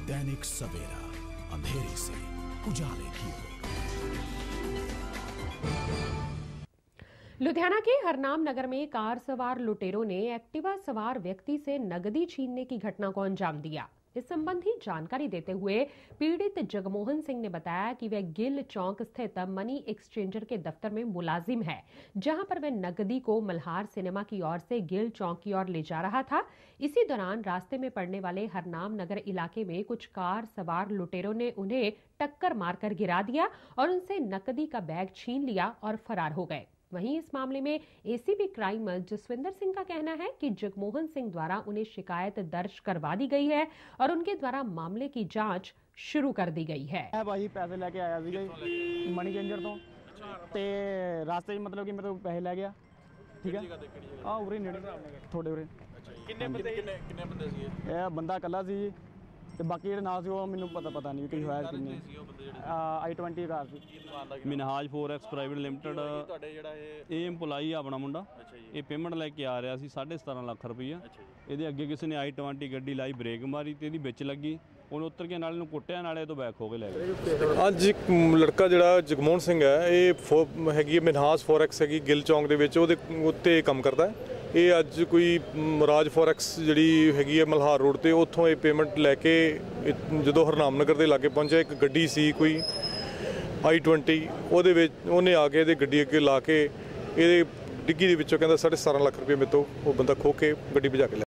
दैनिक सवेरा, अंधेरे से उजाले की ओर। लुधियाना के हरनाम नगर में कार सवार लुटेरों ने एक्टिवा सवार व्यक्ति से नकदी छीनने की घटना को अंजाम दिया। इस संबंधी जानकारी देते हुए पीड़ित जगमोहन सिंह ने बताया कि वह गिल चौक स्थित मनी एक्सचेंजर के दफ्तर में मुलाजिम है, जहां पर वह नकदी को मल्हार सिनेमा की ओर से गिल चौक की ओर ले जा रहा था। इसी दौरान रास्ते में पड़ने वाले हरनाम नगर इलाके में कुछ कार सवार लुटेरों ने उन्हें टक्कर मारकर गिरा दिया और उनसे नकदी का बैग छीन लिया और फरार हो गए। वहीं इस मामले में एसीपी क्राइम जसविंदर सिंह का कहना है कि जगमोहन सिंह द्वारा उन्हें शिकायत दर्ज करवा दी गई है और उनके द्वारा मामले की जांच शुरू कर दी गई है। भाई पैसे लेके आया ਸੀ मनी चेंजर तो ते रास्ते मतलब कि मेरे पैसे ले गया। ठीक है हाँ उरे नेड़े थोड़े उरे किन्ने बंदे सी ਇਹ ਬੰਦਾ ਇਕੱਲਾ ਸੀ ਤੇ ਬਾਕੀ ਜਿਹੜੇ ਨਾਲ ਸੀ ਉਹ ਮੈਨੂੰ ਪਤਾ ਨਹੀਂ ਕਿ ਹੋਇਆ ਕਿੰਨੇ i20 ਕਾਰ ਸੀ। ਮਿਨਹਾਜ 4x ਪ੍ਰਾਈਵੇਟ ਲਿਮਟਿਡ ਤੁਹਾਡੇ ਜਿਹੜਾ ਇਹ EMPLOYE ਆ ਆਪਣਾ ਮੁੰਡਾ, ਇਹ ਪੇਮੈਂਟ ਲੈ ਕੇ ਆ ਰਿਹਾ ਸੀ 17.5 ਲੱਖ ਰੁਪਈਆ। ਇਹਦੇ ਅੱਗੇ ਕਿਸੇ ਨੇ i20 ਗੱਡੀ ਲਾਈ, ਬ੍ਰੇਕ ਮਾਰੀ ਤੇ ਇਹਦੀ ਵਿੱਚ ਲੱਗੀ, ਉਹਨੇ ਉੱਤਰ ਕੇ ਨਾਲੇ ਨੂੰ ਕੁੱਟਿਆ, ਨਾਲੇ ਤੋਂ ਬੈਕ ਹੋ ਕੇ ਲੈ ਗਏ। ਅੱਜ ਇੱਕ ਲੜਕਾ ਜਿਹੜਾ ਜਗਮੋਹਨ ਸਿੰਘ ਹੈ, ਇਹ ਹੈਗੀ ਮਿਨਹਾਜ 4x ਹੈਗੀ ਗਿੱਲ ਚੌਂਕ ਦੇ ਵਿੱਚ, ਉਹਦੇ ਉੱਤੇ ਕੰਮ ਕਰਦਾ ਹੈ। ਇਹ ਅੱਜ ਕੋਈ ਰਾਜ 4x ਜਿਹੜੀ ਹੈਗੀ ਹੈ ਮਲਹਾਰ ਰੋਡ ਤੇ, ਉੱਥੋਂ ਇਹ ਪੇਮੈਂਟ ਲੈ ਕੇ ਜਦੋਂ ਹਰਨਾਮ ਨਗਰ ਦੇ ਲਾਗੇ ਪਹੁੰਚਿਆ, ਇੱਕ ਗੱਡੀ ਸੀ ਕੋਈ i20, ਉਹਦੇ ਵਿੱਚ ਉਹਨੇ ਆ ਕੇ ਇਹਦੇ ਗੱਡੀ ਅੱਗੇ ਲਾ ਕੇ ਇਹਦੇ ਡਿੱਗੀ ਦੇ ਵਿੱਚੋਂ ਕਹਿੰਦਾ 17.5 ਲੱਖ ਰੁਪਏ ਮੇਰੇ ਤੋਂ ਉਹ ਬੰਦਾ ਖੋਹ ਕੇ ਗੱਡੀ ਭਜਾ ਕੇ